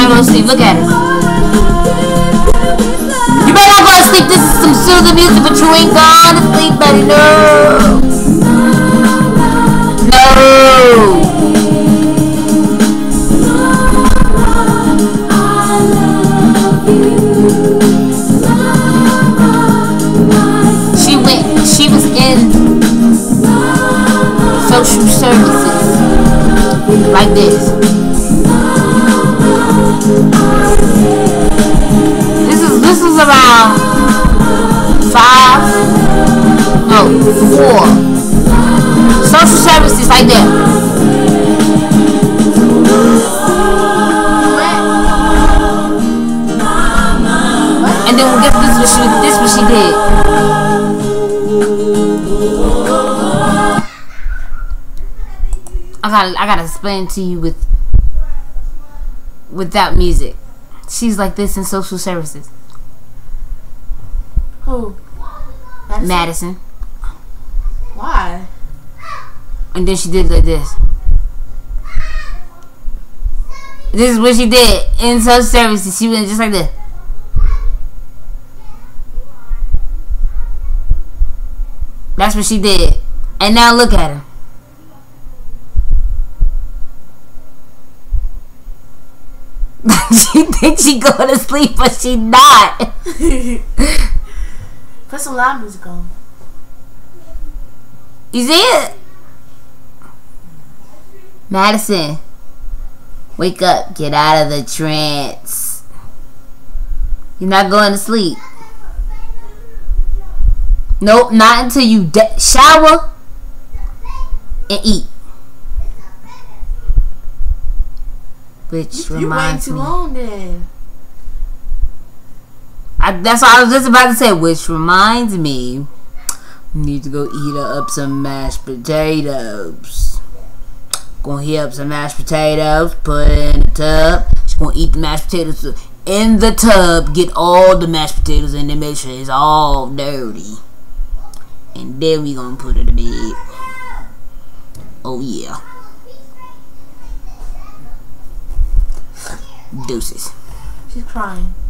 go to sleep. Look at her. You better not go to sleep. This is some soothing music, but you ain't gone to sleep, buddy. No. No. She was in social services like this. This is around 4 social services like that. And then we'll get this what she did. I gotta explain to you without music. She's like this in social services. Who? Madison. Why? And then she did like this. This is what she did in social services. She went just like this. That's what she did. And now look at her. She thinks she going to sleep, but she not. Put some loud music on. You see it? Madison, wake up. Get out of the trance. You're not going to sleep. Nope, not until you shower and eat. Which reminds me. You wait too long then. That's what I was just about to say. Which reminds me, need to go eat up some mashed potatoes. Gonna heat up some mashed potatoes. Put it in the tub. She's gonna eat the mashed potatoes in the tub. Get all the mashed potatoes in there. Make sure it's all dirty. And then we gonna put her to bed. Oh yeah. Deuces. She's crying.